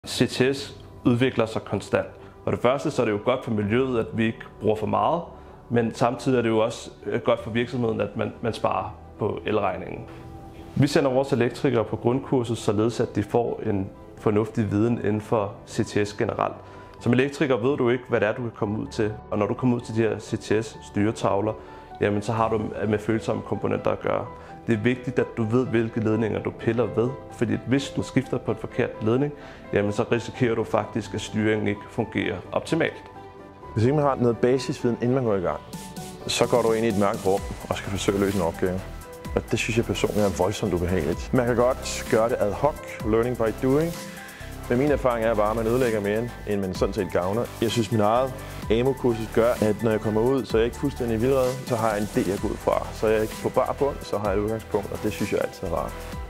CTS udvikler sig konstant. Og det første så er det jo godt for miljøet, at vi ikke bruger for meget, men samtidig er det jo også godt for virksomheden, at man sparer på elregningen. Vi sender vores elektrikere på grundkurset, således at de får en fornuftig viden inden for CTS generelt. Som elektriker ved du ikke, hvad det er, du kan komme ud til. Og når du kommer ud til de her CTS-styretavler, jamen så har du med følsomme komponenter at gøre. Det er vigtigt, at du ved, hvilke ledninger du piller ved, fordi hvis du skifter på en forkert ledning, jamen så risikerer du faktisk, at styringen ikke fungerer optimalt. Hvis ikke man har noget basisviden, inden man går i gang, så går du ind i et mørkt rum og skal forsøge at løse en opgave. Og det synes jeg personligt er voldsomt ubehageligt. Man kan godt gøre det ad hoc, learning by doing, men min erfaring er bare, at man ødelægger mere, end man sådan set gavner. Jeg synes, min eget AMO-kursus gør, at når jeg kommer ud, så er jeg ikke fuldstændig vildrede, så har jeg en idé at gå ud fra. Så er jeg ikke på bar bund, så har jeg et udgangspunkt, og det synes jeg altid er rart.